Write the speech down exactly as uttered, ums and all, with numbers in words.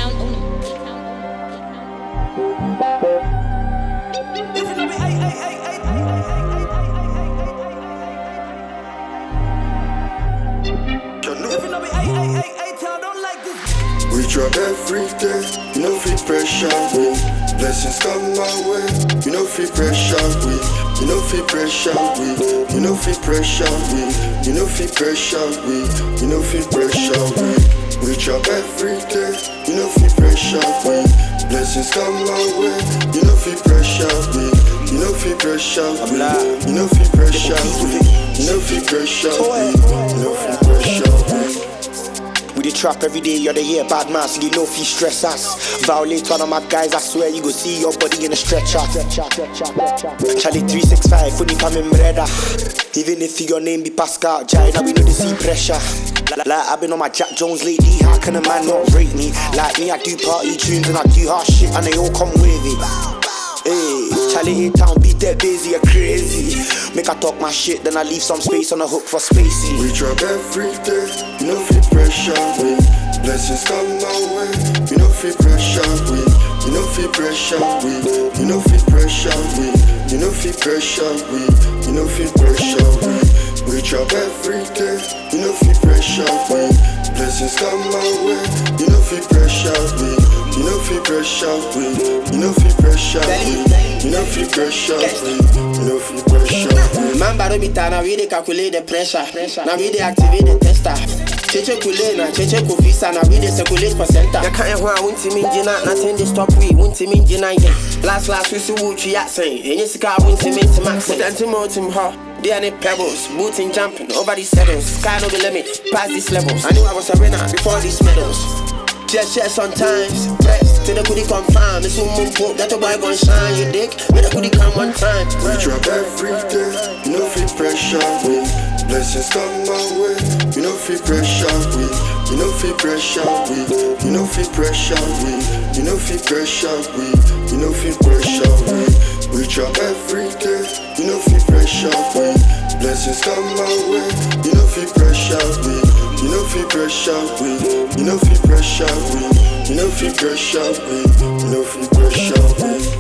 Atown Tsb. We drop every day, you know feel pressure we. Blessings come my way, you know feel pressure we. You know feel pressure we. You know feel pressure we. You know feel pressure we. You know feel pressure we. We drop every day, you know feel pressure we. Blessings come my way, you know feel pressure we. You know feel pressure we. You know feel pressure we. You know feel pressure we. You know feel pressure we. We dey trap every day, you're the here bad man, so you know if you stress us. Violate one of my guys, I swear you go see your body in a stretcher. Charlie three six five, funny coming brother. Even if your name be Pascal, Jai, now we know the see pressure. Like I've been on my Jack Jones lately, how can a man not rate me? Like me, I do party tunes and I do hard shit and they all come wavy. Hey, Charlie Atown beat that busy, you're crazy. Make I talk my shit, then I leave some space on the hook for spacey. We drop every day, you know feel pressure we. Blessings come my way, you know feel pressure we. You know feel pressure we. You know feel pressure we. You know feel pressure we. You know feel pressure we. We drop every day, you know feel pressure we. Blessings come my way, you know feel pressure we. You know feel pressure we. You know feel pressure we. You know feel pressure we. You know feel pressure we. Man barometer, now we dey calculate the pressure. Now we dey activate the tester. Cheche kule na cheche Kofi now we dey circulate for center. You can't hear one team in Jina, nothing they stop we. One team in Jina again. Last last we see what we are saying. And yes, car one team in Max. Put them team out team ha. They are the pebbles, booting jumping over these settles. Sky no the limit, past these levels. I knew I was a winner before these medals. Just share sometimes, press till the goodie come fine. This woman poke, that the boy gon' shine. You dick, make the goodie come one time. We drop every day, you know feel pressure we. Blessings come my way, you know feel pressure we. You know feel pressure we. You know feel pressure we. You know feel pressure we. You know feel pressure we. We drop every day, you know feel pressure we. Blessings come my way, you know feel pressure we. You know feel pressure we. You know feel pressure we. You know feel pressure we. You know feel pressure we.